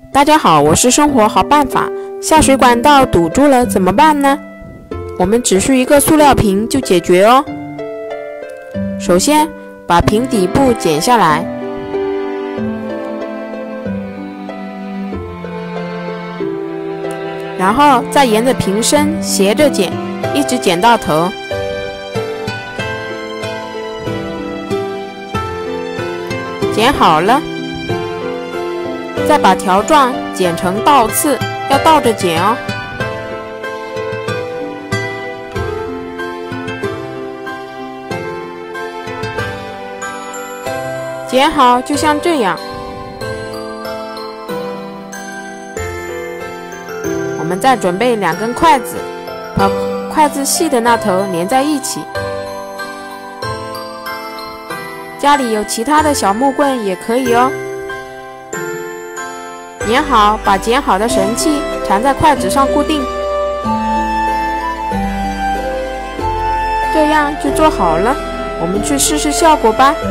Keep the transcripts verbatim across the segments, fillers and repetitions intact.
大家好，我是生活好办法。下水管道堵住了怎么办呢？我们只需一个塑料瓶就解决哦。首先，把瓶底部剪下来，然后再沿着瓶身斜着剪，一直剪到头。剪好了，再把条状剪成倒刺，要倒着剪哦。剪好就像这样。我们再准备两根筷子，把筷子细的那头连在一起。家里有其他的小木棍也可以哦。粘好，把剪好的绳器缠在筷子上固定，这样就做好了。我们去试试效果吧。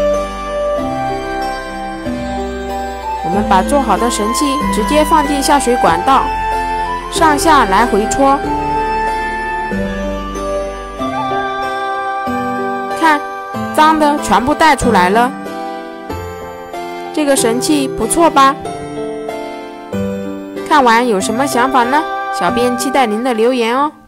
我们把做好的绳器直接放进下水管道，上下来回戳，看，脏的全部带出来了。这个绳器不错吧？看完有什么想法呢？小编期待您的留言哦。